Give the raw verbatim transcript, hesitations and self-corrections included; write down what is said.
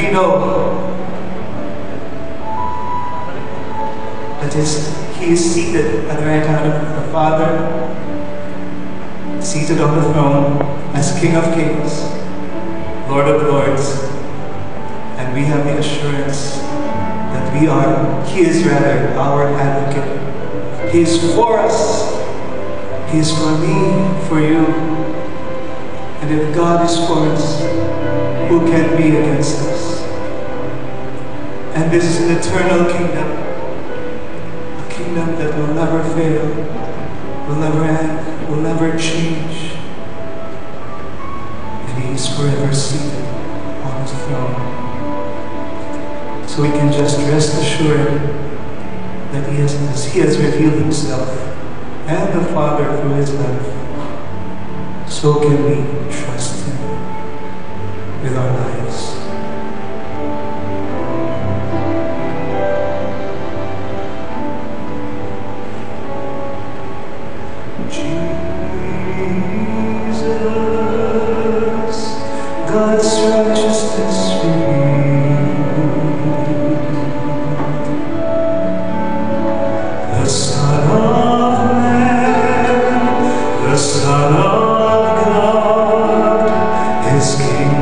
we know that is, He is seated at the right hand of the Father, seated on the throne as King of Kings, Lord of Lords, and we have the assurance that we are, He is rather our advocate. He is for us. He is for me, for you. And if God is for us, who can be against us? And this is an eternal kingdom, a kingdom that will never fail, will never end, will never change. And He is forever seated on His throne. So we can just rest assured that He has, as He has revealed Himself and the Father through His life, so can we trust Him with our lives. Jesus, God's righteousness revealed, the Son of Man, the Son of God, His King.